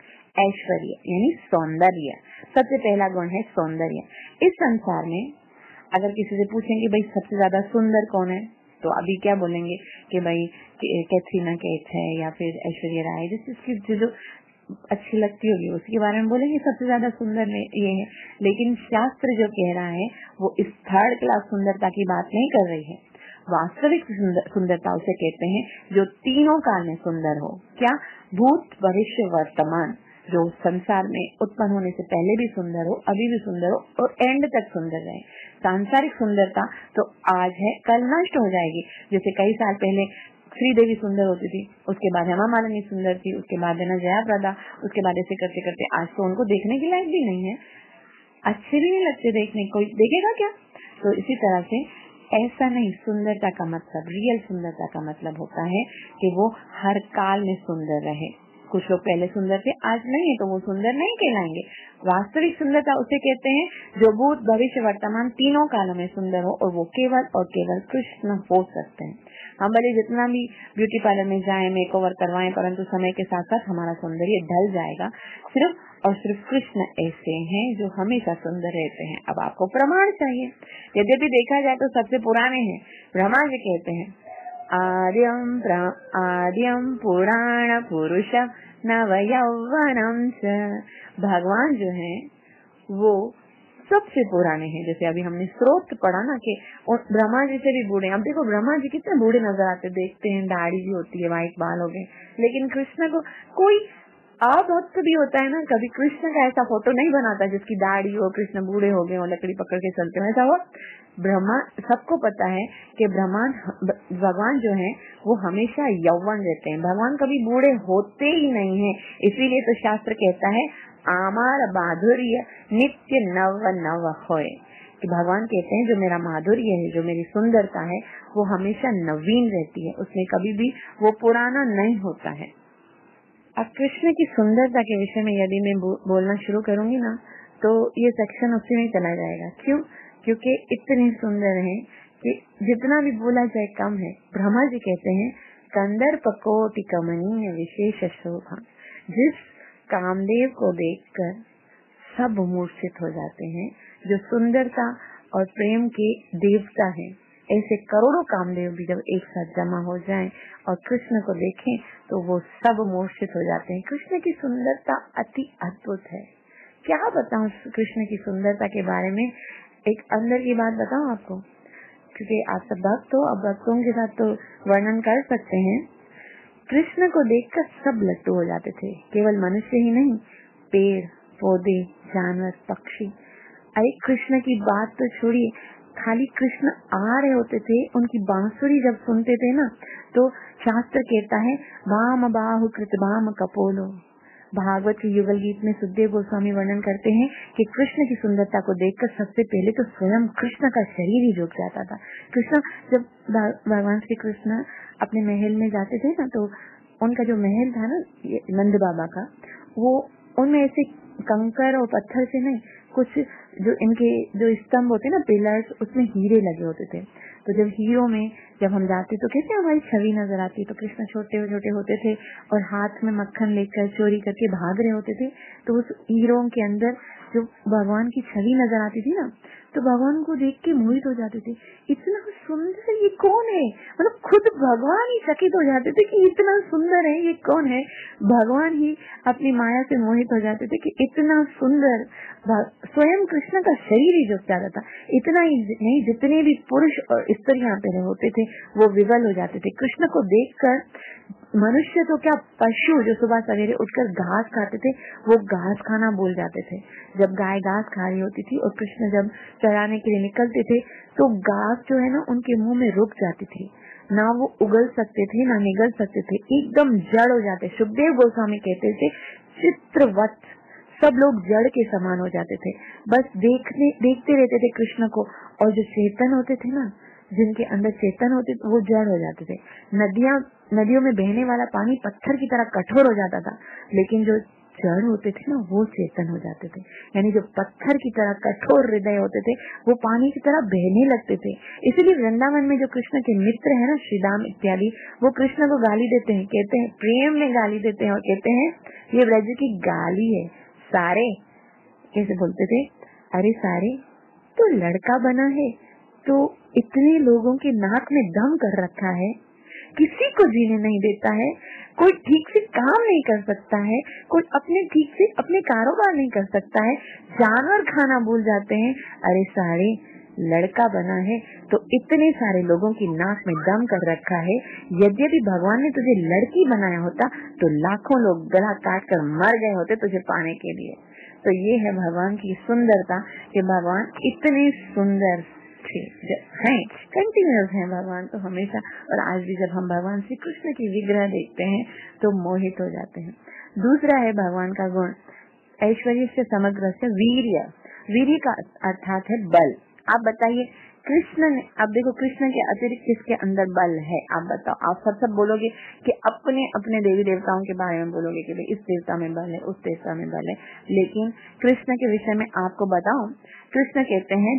ऐश्वर्य यानी सौंदर्य। सबसे पहला गुण है सौंदर्य। इस संसार में अगर किसी से पूछेंगे भाई सबसे ज्यादा सुंदर कौन है, तो अभी क्या बोलेंगे कि भाई कैथरीना कैफ है या फिर ऐश्वर्या राय, जिसकी जो अच्छी लगती होगी उसके बारे में बोलेंगे सबसे ज्यादा सुंदर ये है। लेकिन शास्त्र जो कह रहा है वो इस 3rd क्लास सुंदरता की बात नहीं कर रही है। वास्तविक सुंदरता उसे कहते हैं जो तीनों काल में सुंदर हो। क्या? भूत, भविष्य, वर्तमान, जो संसार में उत्पन्न होने से पहले भी सुंदर हो, अभी भी सुंदर हो और एंड तक सुंदर रहे। सांसारिक सुंदरता तो आज है, कल नष्ट हो जाएगी। जैसे कई साल पहले श्री देवी सुंदर होती थी, उसके बाद हेमा मालिनी सुंदर थी, उसके बाद है ना जया प्रदा, उसके बाद ऐसे करते करते आज तो उनको देखने के लायक भी नहीं है, अच्छे भी नहीं लगते देखने, कोई देखेगा क्या? तो इसी तरह से ऐसा नहीं, सुंदरता का मतलब, रियल सुंदरता का मतलब होता है कि वो हर काल में सुंदर रहे। कुछ लोग पहले सुंदर थे, आज नहीं है, तो वो सुंदर नहीं कहलाएंगे। वास्तविक सुंदरता उसे कहते हैं जो भूत, भविष्य, वर्तमान तीनों कालों में सुंदर हो, और वो केवल और केवल कृष्ण हो सकते हैं। हम भले जितना भी ब्यूटी पार्लर में जाएं, मेकओवर करवाएं, परंतु समय के साथ साथ हमारा सौंदर्य ढल जाएगा। सिर्फ और सिर्फ कृष्ण ऐसे हैं जो हमेशा सुंदर रहते हैं। अब आपको प्रमाण चाहिए। यद्यपि देखा जाए तो सबसे पुराने हैं। ब्रह्मा जी कहते हैं आद्यम पुराण पुरुष नव यौवनम च। भगवान जो है वो सबसे पुराने हैं। जैसे अभी हमने स्रोत पढ़ा ना कि ब्रह्मा जी से भी बूढ़े। अब देखो ब्रह्मा जी कितने बूढ़े नजर आते, देखते हैं दाढ़ी भी होती है, व्हाइट बाल हो गए, लेकिन कृष्ण को कोई भक्त भी होता है ना, कभी कृष्ण का ऐसा फोटो नहीं बनाता जिसकी दाढ़ी हो, कृष्ण बूढ़े हो गए और लकड़ी पकड़ के चलते हैं, ऐसा हो। ब्रह्मा, सबको पता है कि भगवान जो है वो हमेशा यौवन रहते हैं। भगवान कभी बूढ़े होते ही नहीं है। इसीलिए तो शास्त्र कहता है आमार माधुर्य नित्य नव नव होए, कि भगवान कहते हैं जो मेरा माधुर्य है, जो मेरी सुंदरता है, वो हमेशा नवीन रहती है, उसमें कभी भी वो पुराना नहीं होता है। अब कृष्ण की सुंदरता के विषय में यदि मैं बोलना शुरू करूंगी ना, तो ये सेक्शन उसी में चला जाएगा। क्यों? क्योंकि इतने सुंदर हैं कि जितना भी बोला जाए कम है। ब्रह्मा जी कहते हैं कंदर्प कोटि कमनीय विशेष शोभा। जिस कामदेव को देखकर सब मूर्छित हो जाते हैं, जो सुंदरता और प्रेम के देवता हैं, ऐसे करोड़ों कामदेव भी जब एक साथ जमा हो जाएं और कृष्ण को देखें तो वो सब मोहित हो जाते हैं। कृष्ण की सुंदरता अति अद्भुत है। क्या बताऊं कृष्ण की सुंदरता के बारे में। एक अंदर की बात बताऊं आपको, क्योंकि आप सब भक्त हो, अब भक्तों के साथ तो वर्णन कर सकते हैं। कृष्ण को देखकर सब लट्टू हो जाते थे, केवल मनुष्य ही नहीं, पेड़ पौधे जानवर पक्षी। अरे कृष्ण की बात तो छोड़िए, खाली कृष्ण आ रहे होते थे, उनकी बांसुरी जब सुनते थे ना तो शास्त्र कहता है वाम बाहु कृतभाम कपोलो। भागवत के युगल गीत में सुखदेव गोस्वामी वर्णन करते हैं कि कृष्ण की सुंदरता को देखकर सबसे पहले तो स्वयं कृष्ण का शरीर ही झुक जाता था। कृष्ण जब भगवान श्री कृष्ण अपने महल में जाते थे ना तो उनका जो महल था ना नंद बाबा का, वो उनमें ऐसे कंकर और पत्थर से नहीं, कुछ जो इनके जो स्तंभ होते ना पिलर्स, उसमें हीरे लगे होते थे। तो जब हीरो में जब हम जाते तो कैसे हमारी छवि नजर आती। तो कृष्ण छोटे छोटे होते थे और हाथ में मक्खन लेकर चोरी करके भाग रहे होते थे, तो उस हीरो के अंदर जो भगवान की छवि नजर आती थी ना, तो भगवान को देख के मोहित हो जाते थे। इतना सुंदर ये कौन है, मतलब खुद भगवान ही चकित हो जाते थे कि इतना सुंदर है ये कौन है। भगवान ही अपनी माया से मोहित हो जाते थे कि इतना सुंदर। स्वयं कृष्ण का शरीर ही झुक जाता था। इतना ही नहीं, जितने भी पुरुष और स्त्रियां पहले होते थे वो विवल हो जाते थे कृष्ण को देखकर। मनुष्य तो क्या, पशु जो सुबह सवेरे उठकर घास खाते थे वो घास खाना भूल जाते थे। जब गाय घास खा रही होती थी और कृष्ण जब चराने के लिए निकलते थे तो घास जो है ना उनके मुंह में रुक जाती थी, ना वो उगल सकते थे ना निगल सकते थे, एकदम जड़ हो जाते। सुखदेव गोस्वामी कहते थे चित्रवत, सब लोग जड़ के समान हो जाते थे, बस देखते रहते थे कृष्ण को। और जो चेतन होते थे ना, जिनके अंदर चेतन होते वो जड़ हो जाते थे। नदियों में बहने वाला पानी पत्थर की तरह कठोर हो जाता था, लेकिन जो जड़ होते थे ना वो चेतन हो जाते थे। यानी जो पत्थर की तरह कठोर हृदय होते थे वो पानी की तरह बहने लगते थे। इसीलिए वृंदावन में जो कृष्ण के मित्र है ना, श्रीराम इत्यादि, वो कृष्ण को गाली देते हैं, कहते हैं प्रेम में गाली देते हैं और कहते हैं ये ब्रज की गाली है। सारे कैसे बोलते थे, अरे सारे तो लड़का बना है तो इतने लोगों के नाक में दम कर रखा है, किसी को जीने नहीं देता है, कोई ठीक से काम नहीं कर सकता है, कोई अपने ठीक से अपने कारोबार नहीं कर सकता है, जानवर खाना भूल जाते हैं। अरे सारे लड़का बना है तो इतने सारे लोगों की नाक में दम कर रखा है। यद्यपि भगवान ने तुझे लड़की बनाया होता तो लाखों लोग गला काट कर मर गए होते तुझे पाने के लिए। तो ये है भगवान की सुंदरता कि भगवान इतने सुंदर हैं, कंटिन्यूस हैं भगवान तो हमेशा। और आज भी जब हम भगवान श्री कृष्ण की विग्रह देखते हैं तो मोहित हो जाते हैं। दूसरा है भगवान का गुण ऐश्वर्य से समग्र से वीर्य। वीर्य का अर्थात है बल। आप बताइए कृष्ण ने, अब देखो कृष्ण के अतिरिक्त किसके अंदर बल है, आप बताओ। आप सब बोलोगे कि अपने अपने देवी देवताओं के बारे में बोलोगे कि भाई इस देवता में बल है, उस देवता में बल है, लेकिन कृष्ण के विषय में आपको बताऊं, कृष्ण कहते हैं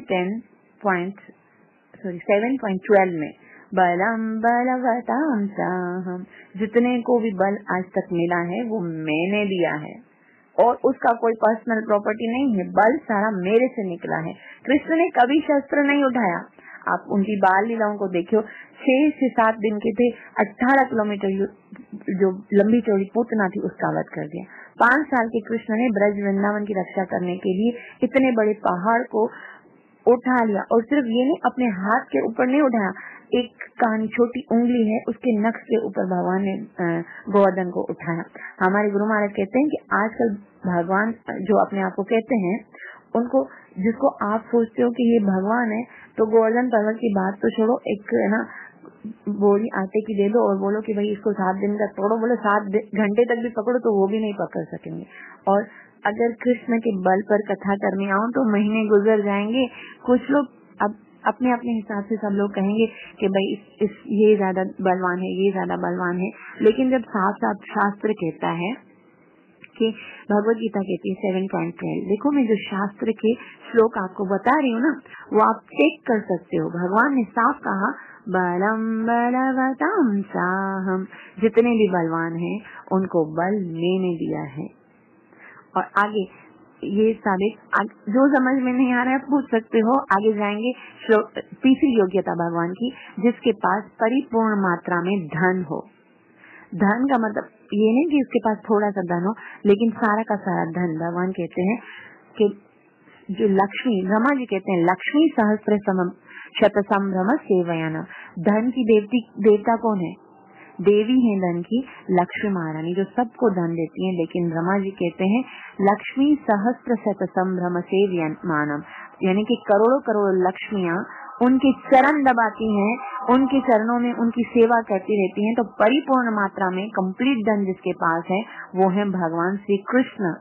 7.12 में बलम बलवताम साहम, जितने को भी बल आज तक मिला है वो मैंने दिया है और उसका कोई पर्सनल प्रॉपर्टी नहीं है, बल सारा मेरे से निकला है। कृष्ण ने कभी शस्त्र नहीं उठाया। आप उनकी बाल लीलाओं को देखियो, 6 से 7 दिन के थे, 18 किलोमीटर जो लंबी चौड़ी पूतना थी उसका वध कर दिया। 5 साल के कृष्ण ने ब्रज वृंदावन की रक्षा करने के लिए इतने बड़े पहाड़ को उठा लिया। और सिर्फ ये नहीं, अपने हाथ के ऊपर नहीं उठाया, एक कान छोटी उंगली है उसके नख के ऊपर भगवान ने गोवर्धन को उठाया। हमारे गुरु महाराज कहते हैं कि आजकल भगवान जो अपने आप को कहते हैं उनको, जिसको आप सोचते हो कि ये भगवान है, तो गोवर्धन पर्वत की बात तो छोड़ो, एक है ना बोरी आटे की दे दो और बोलो कि भाई इसको 7 दिन तक पकड़ो, बोलो 7 घंटे तक भी पकड़ो तो वो भी नहीं पकड़ सकेंगे। और अगर कृष्ण के बल पर कथा करने आओ तो महीने गुजर जाएंगे। कुछ लोग अब अपने अपने हिसाब से सब लोग कहेंगे कि भाई ये ज्यादा बलवान है, ये ज्यादा बलवान है, लेकिन जब साफ साफ शास्त्र कहता है कि भगवद गीता कहती है 7.12, देखो मैं जो शास्त्र के श्लोक आपको बता रही हूँ ना वो आप चेक कर सकते हो। भगवान ने साफ कहा बलम बलवताम साहम, जितने भी बलवान हैं उनको बल मैंने दिया है। और आगे ये साबित, जो समझ में नहीं आ रहा है पूछ सकते हो, आगे जाएंगे। तीसरी योग्यता भगवान की, जिसके पास परिपूर्ण मात्रा में धन हो। धन का मतलब ये नहीं कि उसके पास थोड़ा सा धन हो, लेकिन सारा का सारा धन। भगवान कहते हैं कि जो लक्ष्मी, ब्रह्मा जी कहते हैं लक्ष्मी सहस्त्र शत संभ्रम सेवयाना। धन की देवता कौन है? देवी है धन की, लक्ष्मी महारानी, जो सबको धन देती है। लेकिन ब्रह्मा जी कहते हैं लक्ष्मी सहस्त्र शत संभ्रम सेवयानम, यानी कि करोड़ों करोड़ों लक्ष्मियां उनके चरण दबाती हैं, उनके चरणों में उनकी सेवा करती रहती हैं। तो परिपूर्ण मात्रा में कंप्लीट धन जिसके पास है वो है भगवान श्री कृष्ण।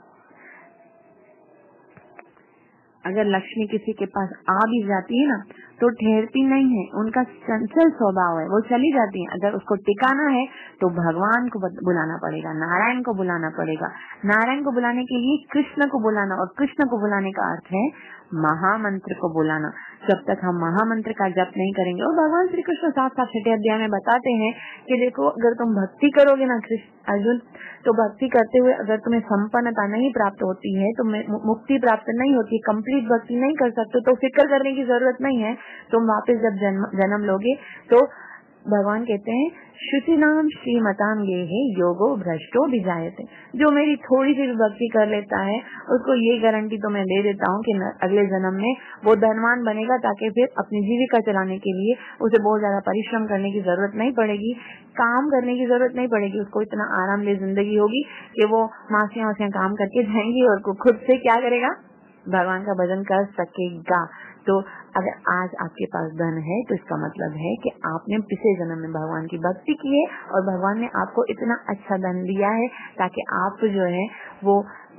अगर लक्ष्मी किसी के पास आ भी जाती है ना तो ठहरती नहीं है, उनका चंचल स्वभाव है, वो चली जाती है। अगर उसको टिकाना है तो भगवान को बुलाना पड़ेगा, नारायण को बुलाना पड़ेगा। नारायण को बुलाने के लिए कृष्ण को बुलाना, और कृष्ण को बुलाने का अर्थ है महामंत्र को बुलाना। जब तक हम महामंत्र का जप नहीं करेंगे, और भगवान श्री कृष्ण साफ साफ 6 अध्याय में बताते हैं कि देखो अगर तुम भक्ति करोगे ना अर्जुन, तो भक्ति करते हुए अगर तुम्हें संपन्नता नहीं प्राप्त होती है, तो मुक्ति प्राप्त नहीं होती, कंप्लीट भक्ति नहीं कर सकते, तो फिक्र करने की जरूरत नहीं है। तुम वापस जब जन्म लोगे तो भगवान कहते हैं शुचि नाम श्रीमताम गेहे योगो भ्रष्टो विजायते। जो मेरी थोड़ी सी भक्ति कर लेता है उसको ये गारंटी तो मैं दे देता हूँ कि अगले जन्म में वो धनवान बनेगा, ताकि फिर अपनी जीविका चलाने के लिए उसे बहुत ज्यादा परिश्रम करने की जरूरत नहीं पड़ेगी, काम करने की जरूरत नहीं पड़ेगी। उसको इतना आरामदेह जिंदगी होगी कि वो मासियां काम करके जाएंगी और खुद से क्या करेगा, भगवान का भजन कर सकेगा। तो अगर आज आपके पास धन है तो इसका मतलब है कि आपने पिछले जन्म में भगवान की भक्ति की है, और भगवान ने आपको इतना अच्छा धन दिया है ताकि आप जो है वो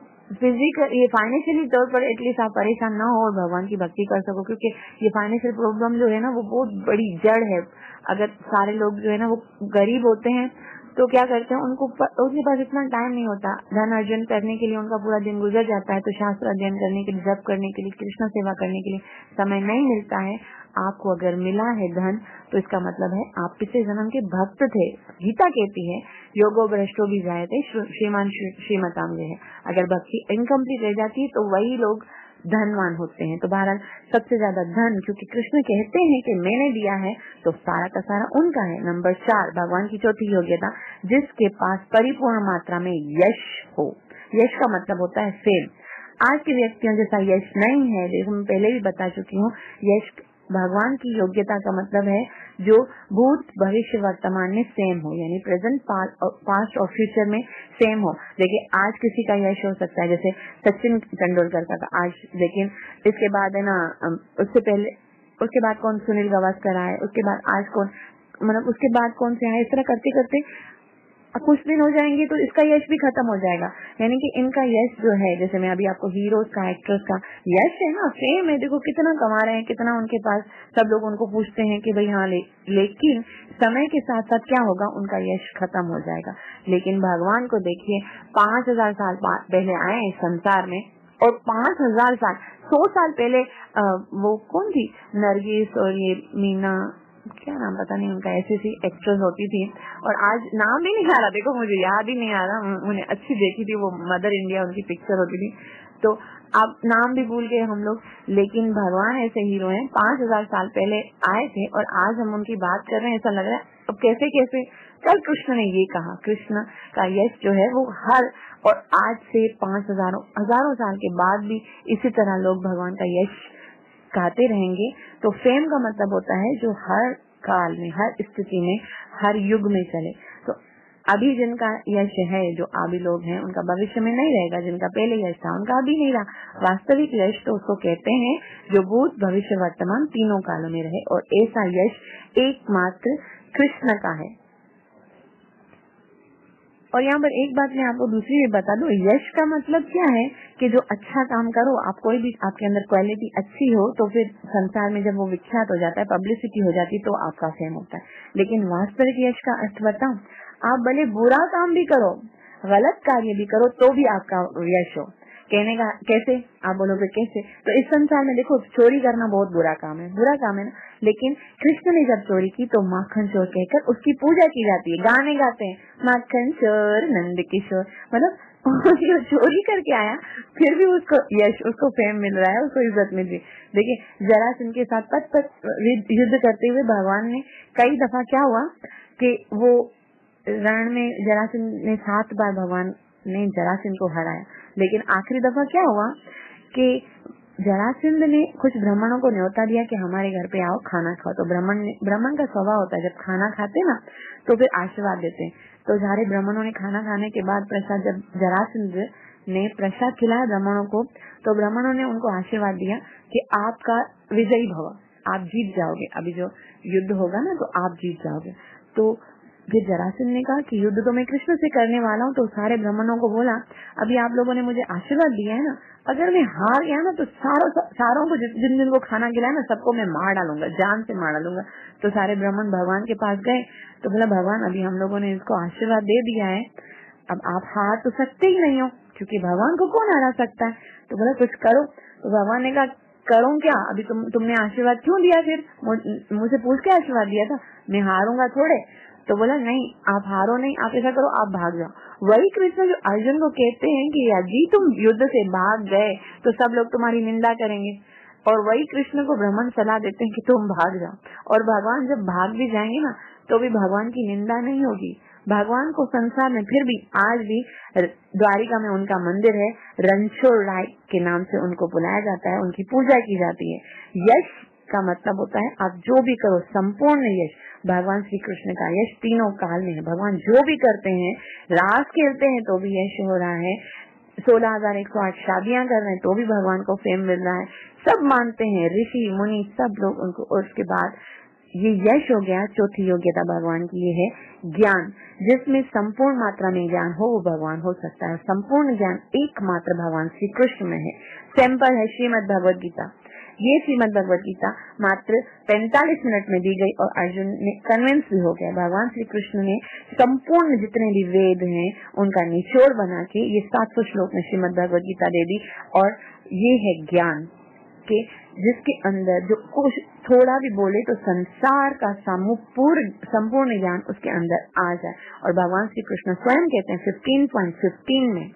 फिजिकल, ये फाइनेंशियली तौर पर एटलीस्ट आप परेशान ना हो और भगवान की भक्ति कर सको। क्योंकि ये फाइनेंशियल प्रॉब्लम जो है ना वो बहुत बड़ी जड़ है। अगर सारे लोग जो है ना वो गरीब होते हैं तो क्या करते हैं, उनके पास इतना टाइम नहीं होता धन अर्जन करने के लिए, उनका पूरा दिन गुजर जाता है, तो शास्त्र अध्ययन करने के लिए, जप करने के लिए, कृष्ण सेवा करने के लिए समय नहीं मिलता है। आपको अगर मिला है धन तो इसका मतलब है आप पिछले जन्म के भक्त थे। गीता कहती है योगो भ्रष्टो भी जाए थे श्रीमान श्रीमताम है। अगर भक्ति इनकम्प्लीट रह जाती है तो वही लोग धनवान होते हैं। तो बहरहाल सबसे ज्यादा धन, क्योंकि कृष्ण कहते हैं कि मैंने दिया है, तो सारा का सारा उनका है। नंबर 4 भगवान की चौथी योग्यता, जिसके पास परिपूर्ण मात्रा में यश हो। यश का मतलब होता है फेम। आज के व्यक्तियों जैसा यश नहीं है, जैसे मैं पहले भी बता चुकी हूँ। यश भगवान की योग्यता का मतलब है जो भूत भविष्य वर्तमान में सेम हो, यानी प्रेजेंट पास्ट और फ्यूचर में सेम हो। देखिए आज किसी का यश हो सकता है जैसे सचिन तेंदुलकर का आज, लेकिन इसके बाद है ना उसके बाद कौन, सुनील गावस्कर आए, उसके बाद आज कौन, मतलब उसके बाद कौन से आए, इस तरह करते करते कुछ दिन हो जाएंगे तो इसका यश भी खत्म हो जाएगा। यानी कि इनका यश जो है, जैसे मैं अभी आपको हीरोज का, एक्ट्रेस का यश है ना, फेम है, देखो कितना कमा रहे हैं, कितना उनके पास, सब लोग उनको पूछते हैं कि भाई हाँ लेकिन समय के साथ साथ क्या होगा, उनका यश खत्म हो जाएगा। लेकिन भगवान को देखिए 5000 साल पहले आए इस संसार में, और 5000 साल 100 साल पहले वो कौन थी, नरगिस और ये मीना, क्या नाम पता नहीं उनका, ऐसी एक्ट्रेस होती थी, और आज नाम भी नहीं आ रहा, देखो मुझे याद ही नहीं आ रहा। उन्हें अच्छी देखी थी वो, मदर इंडिया उनकी पिक्चर होती थी, तो अब नाम भी भूल गए हम लोग। लेकिन भगवान ऐसे हीरो हैं, 5000 साल पहले आए थे और आज हम उनकी बात कर रहे हैं। ऐसा लग रहा है अब कैसे कैसे, कल कृष्ण ने ये कहा, कृष्ण का यश जो है वो हर, और आज से 5000 हजारों साल के बाद भी इसी तरह लोग भगवान का यश गाते रहेंगे। तो फेम का मतलब होता है जो हर काल में, हर स्थिति में, हर युग में चले। तो अभी जिनका यश है, जो अभी लोग हैं, उनका भविष्य में नहीं रहेगा, जिनका पहले यश था उनका अभी नहीं रहा। वास्तविक यश तो उसको कहते हैं जो भूत भविष्य वर्तमान तीनों कालों में रहे, और ऐसा यश एकमात्र कृष्ण का है। और यहाँ पर एक बात मैं आपको दूसरी भी बता दूं, यश का मतलब क्या है कि जो अच्छा काम करो, आप कोई भी आपके अंदर क्वालिटी अच्छी हो, तो फिर संसार में जब वो विख्यात हो जाता है, पब्लिसिटी हो जाती है, तो आपका फेम होता है। लेकिन वास्तविक यश का अर्थ बताऊं, आप भले बुरा काम भी करो, गलत कार्य भी करो, तो भी आपका यश हो। कहने का कैसे, आप बोलोगे कैसे, तो इस संसार में देखो चोरी करना बहुत बुरा काम है ना, लेकिन कृष्ण ने जब चोरी की तो माखन चोर कहकर उसकी पूजा की जाती है, गाने गाते हैं, माखन चोर नंद किशोर, मतलब और जो चोरी करके आया फिर भी उसको यश, उसको फेम मिल रहा है, उसको इज्जत मिल रही। देखिए जरासंध के साथ पट युद्ध करते हुए भगवान ने कई दफा क्या हुआ कि वो रण में जरासंध ने 7 बार भगवान ने जरासंध को हराया, लेकिन आखिरी दफा क्या हुआ कि जरासंध ने कुछ ब्राह्मणों को न्योता दिया कि हमारे घर पे आओ खाना खाओ। तो ब्राह्मण का स्वभाव होता है जब खाना खाते ना तो फिर आशीर्वाद देते हैं। तो सारे ब्राह्मणों ने खाना खाने के बाद प्रसाद, जब जरासंध ने प्रसाद खिलाया ब्राह्मणों को, तो ब्राह्मणों ने उनको आशीर्वाद दिया कि आपका विजयी भव, आप जीत जाओगे, अभी जो युद्ध होगा ना तो आप जीत जाओगे। तो फिर जरासंध ने कहा कि युद्ध तो मैं कृष्ण से करने वाला हूँ। तो सारे ब्राह्मणों को बोला, अभी आप लोगों ने मुझे आशीर्वाद दिया है ना, अगर मैं हार गया ना तो सारों को जिन जिन को खाना खिलाया ना सबको मैं मार डालूंगा, जान से मार डालूंगा। तो सारे ब्राह्मण भगवान के पास गए तो बोला, भगवान अभी हम लोगों ने इसको आशीर्वाद दे दिया है, अब आप हार तो सकते ही नहीं हो, क्योंकि भगवान को कौन हरा सकता है। तो बोला कुछ करो। तो भगवान ने कहा करूँ क्या, अभी तुमने आशीर्वाद क्यों दिया, फिर मुझे पूछ के आशीर्वाद दिया था, मैं हारूंगा थोड़े। तो बोला नहीं, आप हारो नहीं, आप ऐसा करो आप भाग जाओ। वही कृष्ण जो अर्जुन को कहते हैं कि यदि तुम युद्ध से भाग गए तो सब लोग तुम्हारी निंदा करेंगे, और वही कृष्ण को ब्राह्मण सलाह देते हैं कि तुम भाग जाओ। और भगवान जब भाग भी जाएंगे ना तो भी भगवान की निंदा नहीं होगी। भगवान को संसार में फिर भी आज भी द्वारिका में उनका मंदिर है, रणछोड़ राय के नाम से उनको बुलाया जाता है, उनकी पूजा की जाती है। यश का मतलब होता है आप जो भी करो संपूर्ण यश। भगवान श्री कृष्ण का यश तीनों काल में है। भगवान जो भी करते हैं, रास खेलते हैं तो भी यश हो रहा है, 16,108 शादियां कर रहे हैं तो भी भगवान को फेम मिल रहा है। सब मानते हैं, ऋषि मुनि सब लोग उनको। और उसके बाद ये यश हो गया। चौथी योग्यता भगवान की ये है ज्ञान, जिसमें संपूर्ण मात्रा में ज्ञान हो वो भगवान हो सकता है। संपूर्ण ज्ञान एकमात्र भगवान श्री कृष्ण में है। सैंपल है श्रीमद् भगवद गीता। ये श्रीमद् भगवद गीता मात्र 45 मिनट में दी गई और अर्जुन ने कन्विंस भी हो गया। भगवान श्री कृष्ण ने संपूर्ण जितने भी वेद हैं उनका निचोड़ बना के ये 700 श्लोक में श्रीमद् भगवद गीता दे दी। और ये है ज्ञान के, जिसके अंदर जो कुछ थोड़ा भी बोले तो संसार का संपूर्ण ज्ञान उसके अंदर आ जाए। और भगवान श्री कृष्ण स्वयं कहते हैं 15.15 में,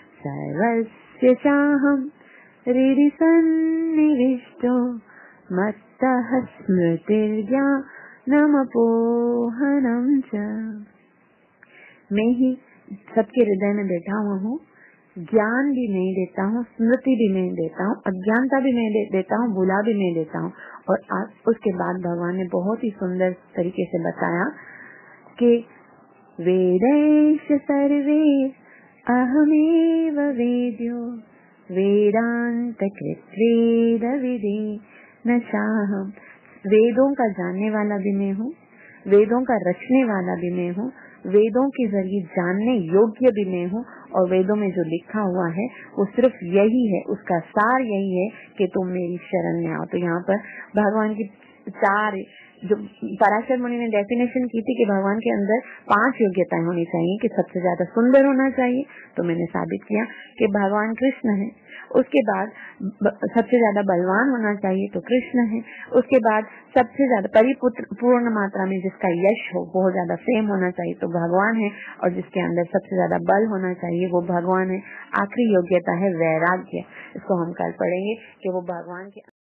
सर्वस्य चाहं हृदि सन्निविष्टो मत्तः स्मृतिर्ज्ञानमपोहनं च। मैं ही सबके हृदय में बैठा हुआ हूँ, ज्ञान भी नहीं देता हूँ, स्मृति भी नहीं देता हूँ, अज्ञानता भी नहीं देता हूँ, भुला भी नहीं देता हूँ। और उसके बाद भगवान ने बहुत ही सुंदर तरीके से बताया कि वेदैश्च सर्वे अहमेव वेद्यो वेदान्तकृत् वेदविदे न चाहम्। वेदों का जानने वाला भी मैं हूँ, वेदों का रचने वाला भी मैं हूँ, वेदों के जरिए जानने योग्य भी मैं हूँ। और वेदों में जो लिखा हुआ है वो सिर्फ यही है, उसका सार यही है कि तुम मेरी शरण में आओ। तो यहाँ पर भगवान की 4 जो पराशर मुनि ने डेफिनेशन की थी कि भगवान के अंदर 5 योग्यताएं होनी चाहिए, कि सबसे ज्यादा सुंदर होना चाहिए, तो मैंने साबित किया कि भगवान कृष्ण है। उसके बाद सबसे ज्यादा बलवान होना चाहिए तो कृष्ण है। उसके बाद सबसे ज्यादा परिपूर्ण मात्रा में जिसका यश हो, बहुत ज्यादा फेम होना चाहिए तो भगवान है। और जिसके अंदर सबसे ज्यादा बल होना चाहिए वो भगवान है। आखिरी योग्यता है वैराग्य। इसको हम कल पढ़ेंगे कि वो भगवान के